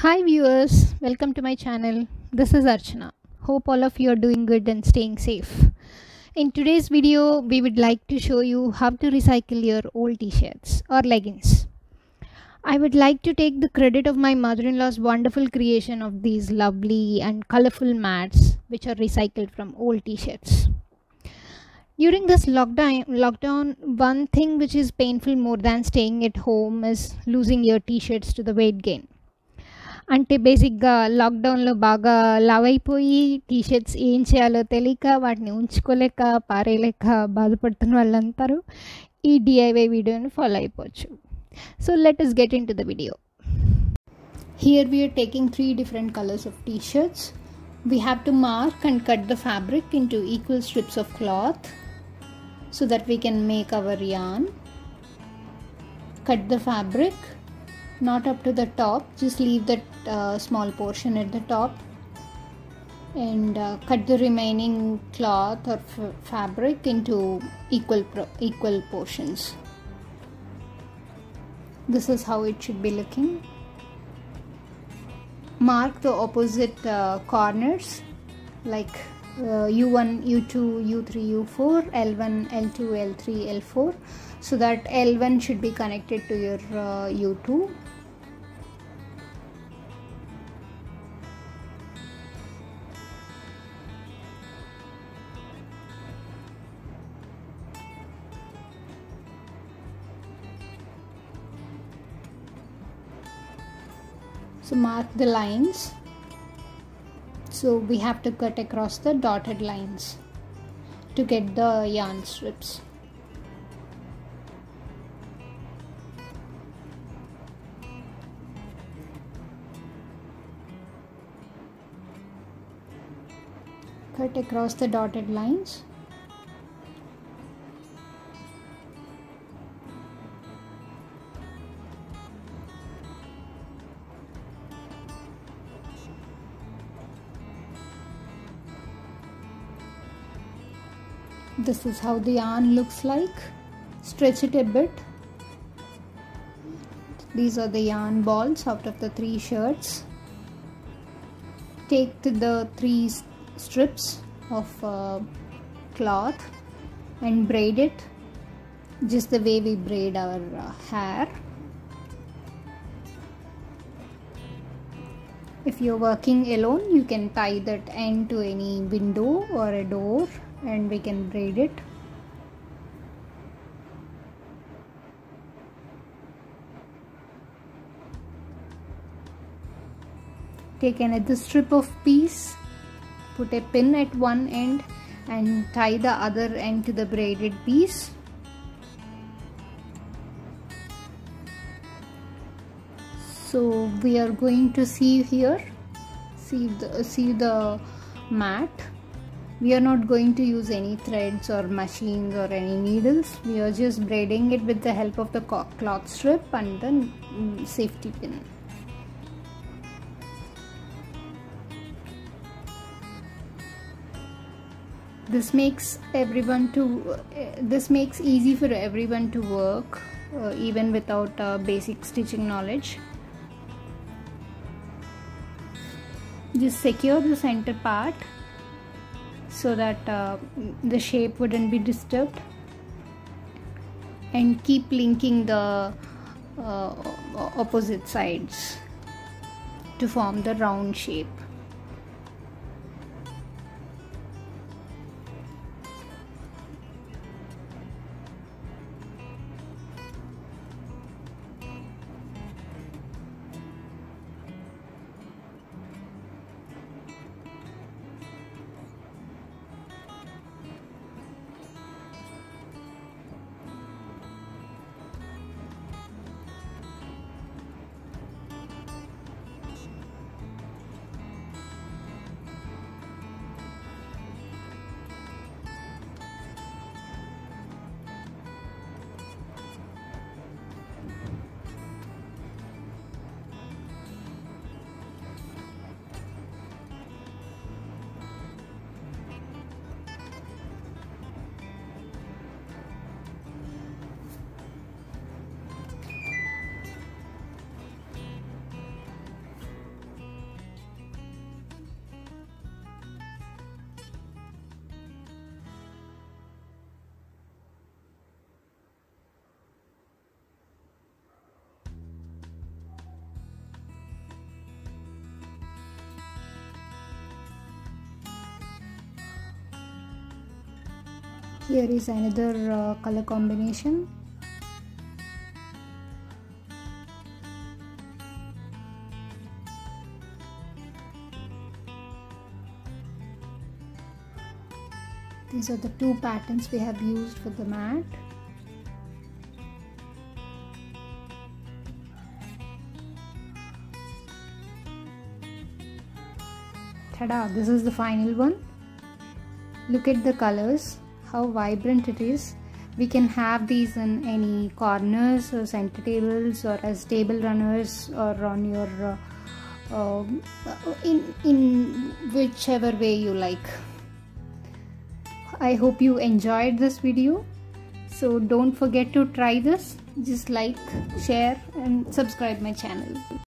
Hi viewers, welcome to my channel. This is Archana. Hope all of you are doing good and staying safe. In today's video, we would like to show you how to recycle your old t-shirts or leggings. I would like to take the credit of my mother-in-law's wonderful creation of these lovely and colorful mats which are recycled from old t-shirts. During this lockdown, one thing which is painful more than staying at home is losing your t-shirts to the weight gain. అంటే బేసిక్‌గా లాక్‌డౌన్‌లో బాగా లావైపోయి T shirts ఏం చేయాలో తెలియక వాటిని ఉంచుకోలేక, పారేయలేక బాధపడుతున్న వాళ్ళందరూ ఈ డీఐవై వీడియోని ఫాలో అయిపోవచ్చు. So let us get into the video. Here we are taking 3 different colors of t-shirts. We have to mark and cut the fabric into equal strips of cloth so that we can make our yarn. Cut the fabric not up to the top, just leave that small portion at the top and cut the remaining cloth or fabric into equal portions. This is how it should be looking. Mark the opposite corners like U1, U2, U3, U4, L1, L2, L3, L4 so that L1 should be connected to your U2. So mark the lines. So we have to cut across the dotted lines to get the yarn strips. Cut across the dotted lines. This is how the yarn looks like. Stretch it a bit. These are the yarn balls out of the 3 shirts. Take the 3 strips of cloth and braid it just the way we braid our hair. If you're working alone, you can tie that end to any window or a door and we can braid it. Take another strip of piece, put a pin at one end and tie the other end to the braided piece. So we are going to sieve here, sieve the mat. We are not going to use any threads or machines or any needles. We are just braiding it with the help of the cloth strip and the safety pin. This makes easy for everyone to work even without basic stitching knowledge. Just secure the center part so that the shape wouldn't be disturbed and keep linking the opposite sides to form the round shape. Here is another color combination. These are the two patterns we have used for the mat. Tada! This is the final one. Look at the colors, how vibrant it is. We can have these in any corners or center tables or as table runners or on your in whichever way you like. I hope you enjoyed this video. So don't forget to try this. Just like, share and subscribe my channel.